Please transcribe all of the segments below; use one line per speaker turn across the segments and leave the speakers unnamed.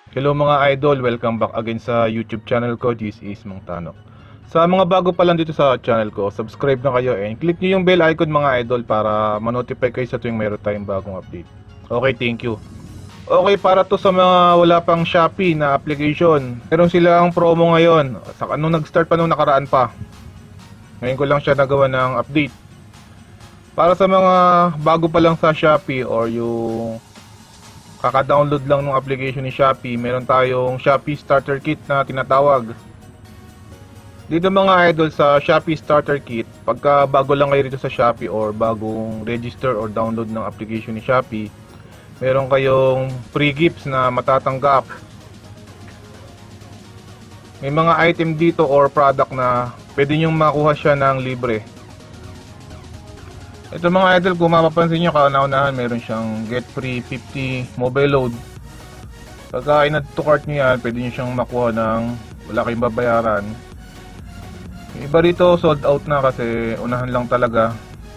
Hello mga idol, welcome back again sa YouTube channel ko. This is Mang Tanok. Sa mga bago pa lang dito sa channel ko, subscribe na kayo and click nyo yung bell icon mga idol para ma-notify kayo sa tuwing mayroon tayong bagong update. Okay, thank you. Okay, para to sa mga wala pang Shopee na application. Meron silang promo ngayon. Nung nag-start pa nung nakaraan pa. Ngayon ko lang siya nagawa ng update. Para sa mga bago pa lang sa Shopee or yung kaka-download lang ng application ni Shopee, meron tayong Shopee Starter Kit na tinatawag. Dito mga idol sa Shopee Starter Kit, pagka bago lang kayo rito sa Shopee or bagong register or download ng application ni Shopee, meron kayong free gifts na matatanggap. May mga item dito or product na pwede nyo makuha siya ng libre. Ito mga idol, kung mapapansin nyo, kauna-unahan meron siyang get free 50 mobile load. Pagka in-add to cart nyo yan, pwede nyo siyang makuha ng wala kayong babayaran. Yung iba rito sold out na kasi unahan lang talaga.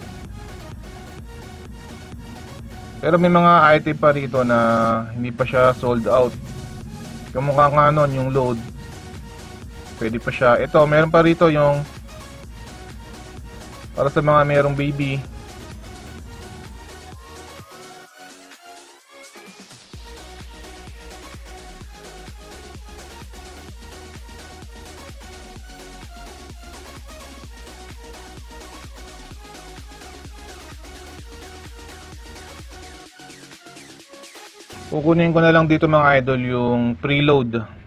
Pero may mga item pa rito na hindi pa siya sold out. Yung mukha nga nun, yung load, pwede pa siya. Ito, meron pa rito yung para sa mga merong baby. Kukunin ko na lang dito mga idol yung preload.